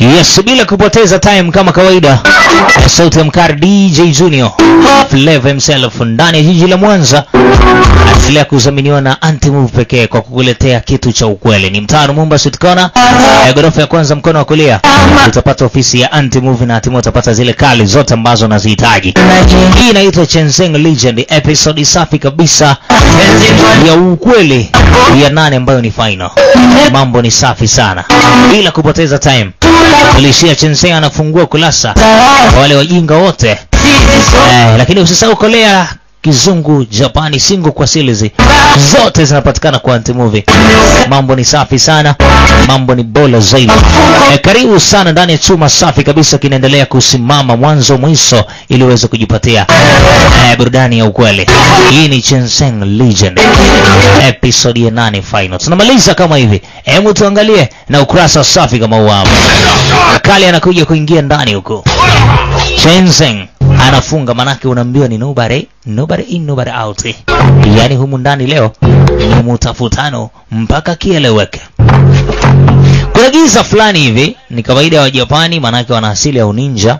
Yes, bila kupoteza time kama kawaida, sauti ya mkari DJ Junior Flavor himself ndani ya jiji la Mwanza, asilia kuzaminiwa na Anti-Move pekee kwa kukuletea kitu cha ukweli. Ni mtaa Lumumba Street Corner, ghorofa ya kwanza mkono wa kulia. Utapata ofisi ya Anti-Move na hatimaye utapata zile kali zote ambazo unazihitaji. Hii inaitwa Chenseng Legend, episode safi kabisa ya ukweli ya 8 ambayo ni final. Mambo ni safi sana. Bila kupoteza time, Alishia Chenseng anafungua kurasa wale wajinga wote. Lakini usisahau Korea, Kizungu, Japani, single kwa series zote zinapatikana kwa Anti-Movie. Mambo ni safi sana, mambo ni bora zaidi. Karibu sana ndani ya chuma safi kabisa kinaendelea kusimama mwanzo mwisho ili uweze kujipatia burudani ya ukweli. Hii ni Chenseng Legend episode ya 8 final. Tunamaliza kama hivi. Hebu tuangalie na ukurasa safi kama huu. Kali anakuja kuingia ndani huko. Chenseng anafunga, manake unaambiwa ni nobody in nobody out. Yani humu ndani leo ni mutafutano mpaka kieleweke. Kuna giza fulani hivi, ni kawaida ya Japani, manake wana asili ya uninja.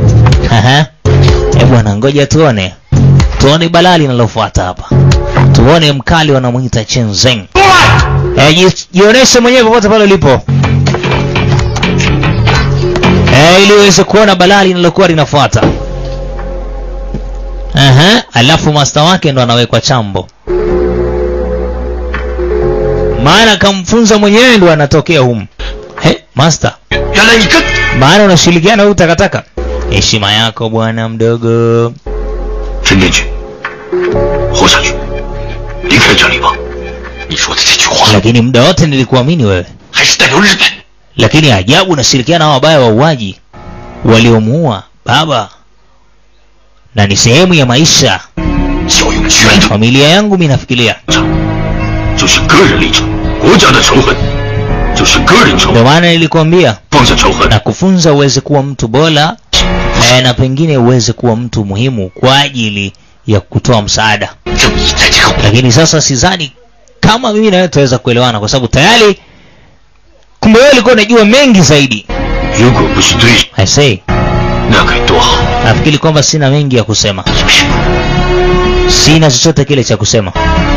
Bwana, ngoja tuone balali linalofuata hapa. Tuone mkali wanamuita Chenseng. Jioneshe mwenyewe popote pale ulipo. Ili uweze kuona balali linalokuwa linafuata. Alafu master wake ndo anawekwa chambo. Maana kamfunza mwenyewe ndo anatokea humu. Master, maana unashirikiana huyu takataka. Heshima yako bwana mdogo. Lakini muda wote nilikuamini wewe. Lakini ajabu unashirikiana na wabaya wauaji waliomuua baba. Na ni sehemu ya maisha. Familia yangu mimi nafikiria. Ndio maana nilikwambia na kufunza uweze kuwa mtu bora, na pengine uweze kuwa mtu muhimu kwa ajili ya kutoa msaada. Lakini sasa sidhani kama mimi na wewe tutaweza kuelewana, kwa sababu tayari kumbe wewe ulikuwa unajua mengi zaidi. I say, nafikiri kwamba sina mengi ya kusema. Sina chochote kile cha kusema.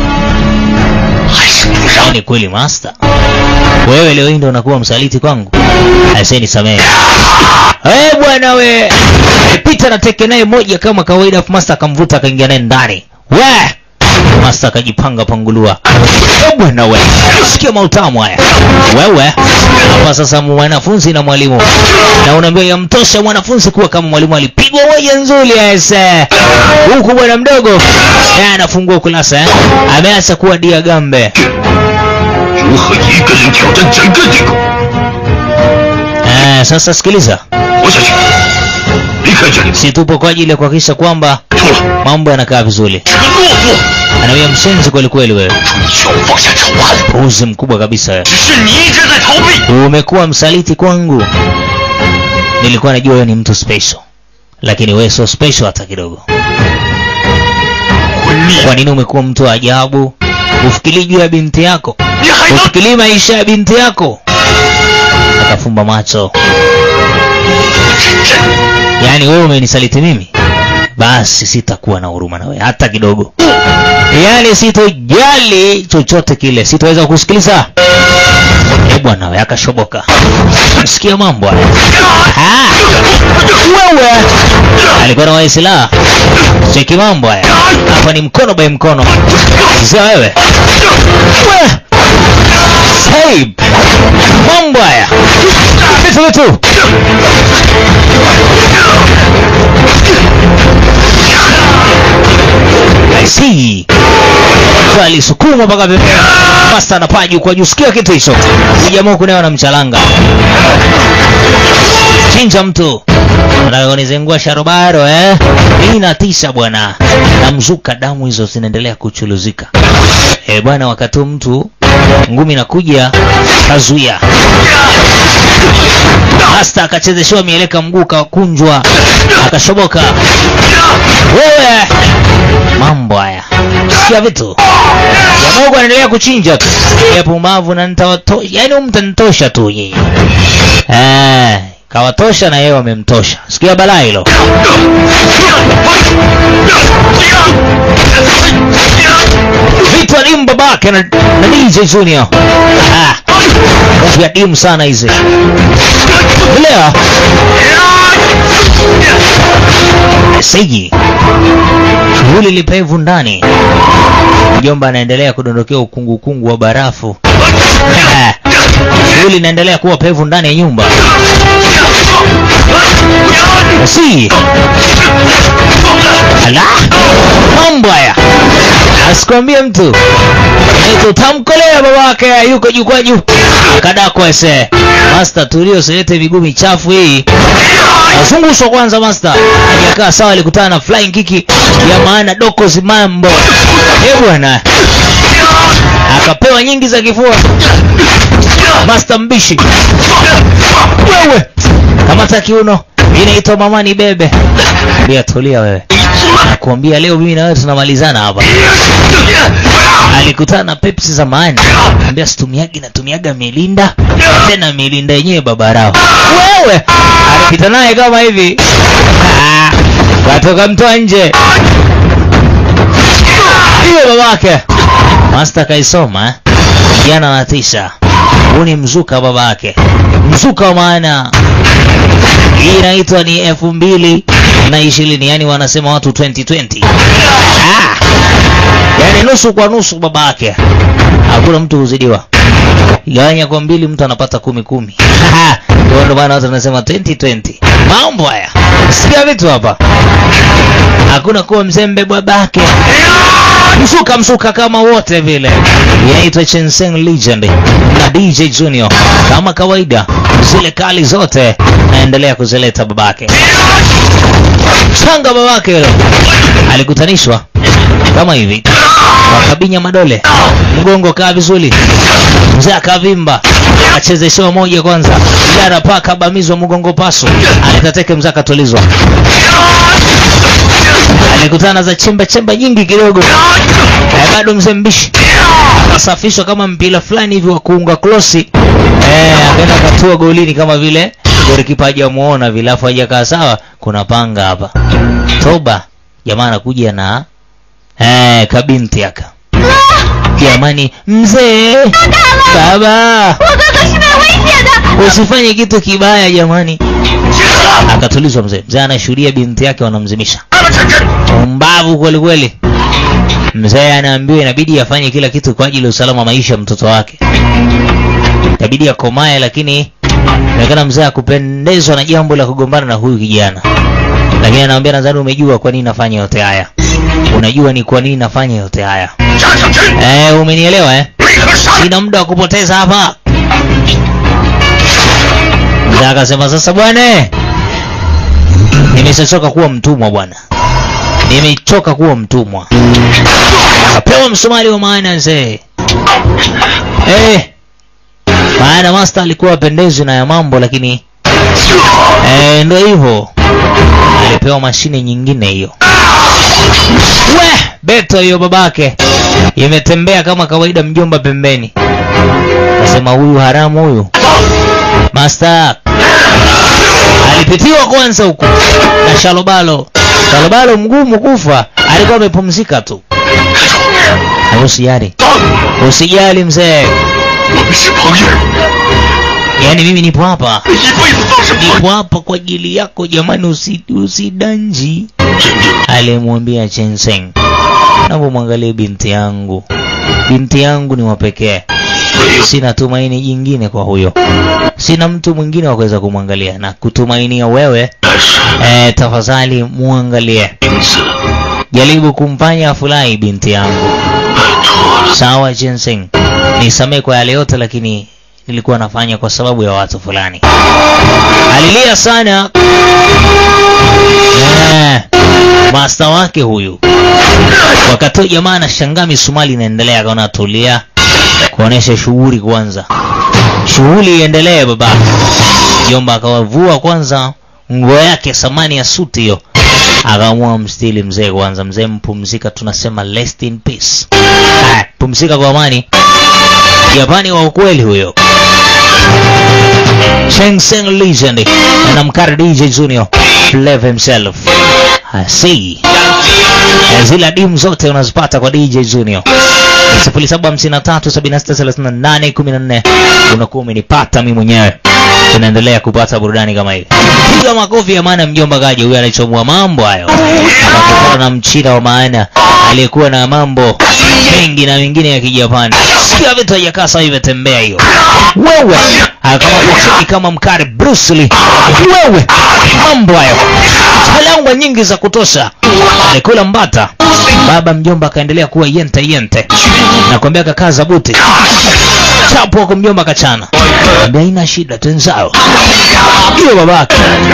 Ni kweli master, wewe leo ndio unakuwa msaliti kwangu. Aisee, nisamehe. Bwana we, pita na teke naye moja kama kawaida. Master akamvuta akaingia naye ndani. Master akajipanga pangulua. Bwana we, sikia mautamu haya. Wewe hapa sasa mwanafunzi na mwalimu, na unaambia yamtosha mwanafunzi kuwa kama mwalimu. Alipigwa moja nzuri huku bwana mdogo anafungua kurasa. Ameacha kuwa dia gambe. Sasa sikiliza, si tupo kwa ajili ya kuhakikisha kwamba mambo yanakaa vizuri. Anawe mshenzi kweli kweli wewe. Uzi mkubwa kabisa wewe. Umekuwa msaliti kwangu. Nilikuwa najua wewe ni mtu special, lakini wewe sio special hata kidogo. Kwa nini umekuwa mtu wa ajabu? Ufikiri juu ya binti yako, ufikiri maisha ya binti yako. Akafumba macho. Yani wewe umenisaliti mimi, basi sitakuwa na huruma na wewe hata kidogo. Yani sitojali chochote kile, sitaweza kusikiliza. Bwana wewe, akashoboka. Sikia mambo haya. Wewe alikuwa na waisila. Cheki mambo haya. Hapa ni mkono by mkono. Sasa wewe. Hey, mambo haya. Vitu. I see. Kali sukuma mpaka pepe. Master anapaju kwa juu. Sikia kitu hicho. Jamaa huko naye anamchalanga. Chinja mtu. Anaonizengua sharobaro Mimi natisha bwana. Namzuka, damu hizo zinaendelea kuchuluzika. Bwana, wakati mtu ngumi nakuja kazuia. Master akachezeshwa mieleka, mguu kakunjwa, akashoboka. Wewe mambo haya. Sikia vitu. Jamaa anaendelea kuchinja tu. Pumbavu na nitawatosha. Yaani mtanitosha tu nyinyi. kawatosha na yeye wamemtosha. Sikia balaa hilo. Vita dimu babake na DJ Junior. Vya dimu sana hizi. Leo Sigi shughuli lipevu ndani. Mjomba anaendelea kudondokea ukungu wa barafu. Shughuli inaendelea kuwa pevu ndani ya nyumba. Si ala mambo haya asikwambie mtu. Nito tamkolea babake yuko juu kwa juu. Kadako ese. Master tulio silete miguu michafu hii. Azungusho kwanza master. Hajakaa sawa, alikutana na flying kiki ya maana doko zimambo. Bwana. Akapewa nyingi za kifua. Master mbishi. Wewe kamata kiuno. Inaitwa mama ni bebe. Bia tulia wewe. Nakwambia leo mimi na wewe tunamalizana hapa. Alikutana na Pepsi za maana. Anambia situmiagi na tumiaga Melinda. Tena Melinda yenyewe babarao. Wewe alipita naye kama hivi. Watoka mtoa nje. Hiyo babake. Master kaisoma jana na tisha. Huu ni mzuka babake. Mzuka wa maana. Hii inaitwa ni 2020, yani wanasema watu 2020. Yani nusu kwa nusu babake. Hakuna mtu huzidiwa. Gawanya kwa 2 mtu anapata 10. Ndio maana watu wanasema 2020. Mambo haya. Sikia vitu hapa. Hakuna kuwa mzembe babake. Msuka kama wote vile. Inaitwa Chenseng Legend na DJ Junior. Kama kawaida zile kali zote naendelea kuzileta babake. Changa babake hilo. Alikutanishwa kama hivi. Wakabinya madole. Mgongo kaa vizuri. Mzee akavimba. Achezeshewa moja kwanza. Jara paka bamizwa mgongo paso. Alitateke mzee akatulizwa. Alikutana za chemba nyingi kidogo. Bado mzee mbishi. Akasafishwa kama mpira fulani hivi wa kuunga klosi. Akaenda katua golini kama vile golikipa hajamuona vile, afu hajakaa sawa. Kuna panga hapa. Toba. Jamaa anakuja na kabinti yaka. Jamani mzee. Baba. Usifanye kitu kibaya jamani. Akatulizwa mzee. Mzee anashuhudia binti yake wanamzimisha. Mbavu kweli kweli. Mzee anaambiwa inabidi afanye kila kitu kwa ajili ya usalama maisha mtoto wake. Inabidi akomae, lakini inaonekana mzee akupendezwa na jambo la kugombana na huyu kijana. Lakini anaambia nadhani umejua kwa nini nafanya yote haya. Unajua ni kwa nini nafanya yote haya. Umenielewa Sina muda wa kupoteza hapa. Mzee akasema sasa bwana, nimeshachoka kuwa mtumwa bwana. Nimechoka kuwa mtumwa. Akapewa msumari wa maana mzee. Maana master alikuwa apendezwi na ya mambo, lakini ndio hivyo. Alipewa mashine nyingine hiyo. Beto hiyo babake. Imetembea kama kawaida mjomba pembeni. Nasema huyu haramu huyu. Master alipitiwa kwanza huko na Shalobalo. Shalobalo mgumu kufa. Alikuwa amepumzika tu. Usijali mzee. Yani mimi nipo hapa. Nipo hapa kwa ajili yako jamani, usidanji. Alimwambia Chenseng. Napomwangalia binti yangu. Binti yangu ni wa pekee. Sina tumaini jingine kwa huyo. Sina mtu mwingine wa kuweza kumwangalia na kutumainia wewe. Tafadhali muangalie. Jaribu kumfanya afurahi binti yangu. Sawa Chenseng. Nisamehe kwa yale yote, lakini nilikuwa nafanya kwa sababu ya watu fulani. Alilia sana. Master wake huyu. Wakati jamaa anashangaa misumali inaendelea, akaona atulia kuonesha shughuli kwanza. Shughuli iendelee baba. Jomba akawavua kwanza nguo yake samani ya suti hiyo. Akaamua mstili mzee kwanza. Mzee mpumzika, tunasema rest in peace. Pumzika kwa amani. Japani wa ukweli huyo. Chenseng Legend na Mkari DJ Junior Flavor himself. I see. Zile dimu zote unazipata kwa DJ Junior. 0753763814 unakuwa umenipata mimi mwenyewe. Tunaendelea kupata burudani kama hii. Piga makofi ya maana mjomba Gaje, huyu anachomua mambo hayo. Akakutana na mchina wa maana aliyekuwa na mambo mengi na mengine ya Kijapani. Sikia vitu hajakasa hivi tembea hiyo. Wewe akamakucheki kama Mkari Bruce Lee. Wewe mambo hayo. Halangwa nyingi za kutosha. Alikula mbata. Baba mjomba akaendelea kuwa yente. Nakwambia kakaza buti. Chapo kwa mjomba kachana. Ambia ina shida tenzao. Hiyo babake.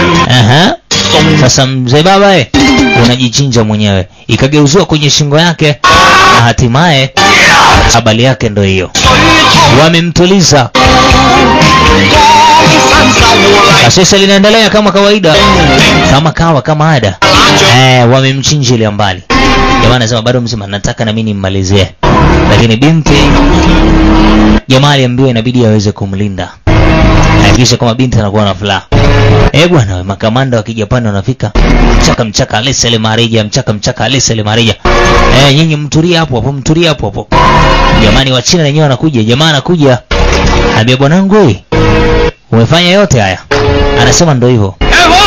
Sasa mzee baba unajichinja mwenyewe. Ikageuziwa kwenye shingo yake na hatimaye habari yake ndio hiyo. Wamemtuliza. Sasa linaendelea kama kawaida. Kama ada. Wamemchinjilia mbali. Jamaa anasema bado mzima nataka na mimi nimmalizie. Lakini binti jamaa aliambiwa inabidi aweze kumlinda. Hakikisha kama binti anakuwa na furaha. Bwana makamanda wa Kijapani wanafika. Mchaka alesele marija, mchaka alesele marija. Nyinyi mtulie hapo hapo. Jamani wa China wenyewe wanakuja, jamaa anakuja. Ambia bwanangu wewe umefanya yote haya. Anasema ndio hivyo.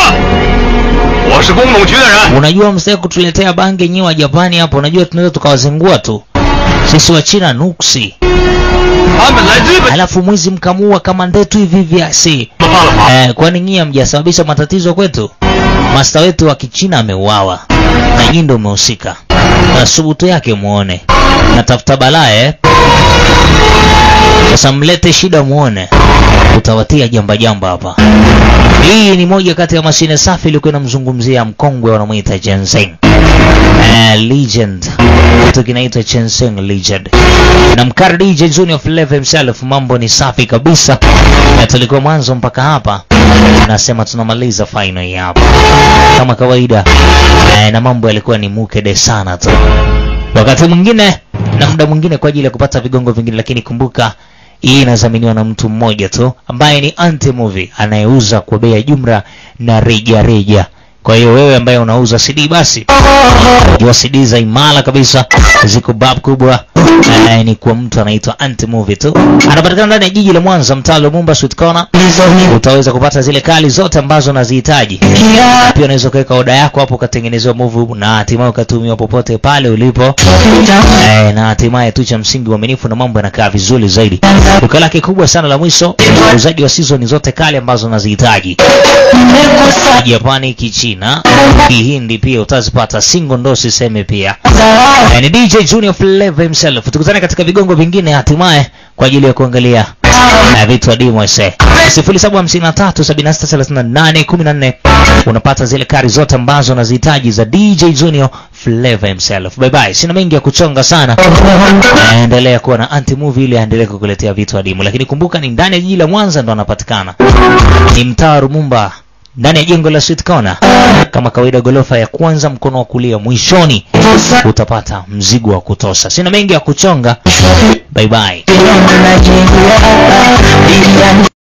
Unajua msitaki kutuletea bange nyi wa Japani hapo, unajua tunaweza tukawazingua tu. Sisi wa China nuksi. Alafu mwizi mkamua kama ndetu hivi asi. Kwani nyinyi hamjasababisha matatizo kwetu? Master wetu wa Kichina ameuawa na nyinyi ndio mmehusika. Na subutu yake muone. Natafuta balaa Sasa mlete shida muone. Utawatia jamba hapa. Hii ni moja kati ya mashine safi ilikuwa inamzungumzia mkongwe wanamuita Chenseng Legend. Kitu kinaitwa Chenseng Legend. Na Mkari DJ Junior Flavor himself, mambo ni safi kabisa. Na tulikuwa mwanzo mpaka hapa. Nasema tunamaliza final hapa. Kama kawaida. Na mambo yalikuwa ni mukede sana tu. Wakati mwingine na muda mwingine kwa ajili ya kupata vigongo vingine, lakini kumbuka hii inadhaminiwa na mtu mmoja tu ambaye ni Anti Movie, anayeuza kwa bei ya jumla na reja. Kwa hiyo wewe ambaye unauza CD basi jua CD za imara kabisa, ziko bab kubwa. Ni kwa mtu anaitwa Anti Movie tu. Anapatikana ndani ya jiji la Mwanza, mtaa Lumumba Sweet Corner. Utaweza kupata zile kali zote ambazo unazihitaji. Pia unaweza kuweka oda yako hapo ukatengenezewa movie na hatimaye ukatumiwa popote pale ulipo. Na hatimaye tu cha msingi uaminifu na mambo yanakaa vizuri zaidi. Duka lake kubwa sana la mwisho, uuzaji wa season zote kali ambazo unazihitaji. Japani, Kichina, Kihindi pia utazipata, single ndo siseme pia. Ni DJ Junior Flavor himself. Tukutane katika vigongo vingine hatimaye kwa ajili ya kuangalia vitu adimu 0753763814 unapata zile kari zote ambazo unazihitaji za DJ Junior Flavor himself. Bye bye. Sina mengi ya kuchonga sana. Endelea kuwa na Anti Movie ili aendelee kukuletea vitu adimu. Lakini kumbuka ni ndani ya jiji la Mwanza ndo anapatikana. Ni mtaa Lumumba, ndani ya jengo la Sweet Corner. Kama kawaida gorofa ya kwanza mkono wa kulia mwishoni utapata mzigo wa kutosha. Sina mengi ya kuchonga. Bye bye.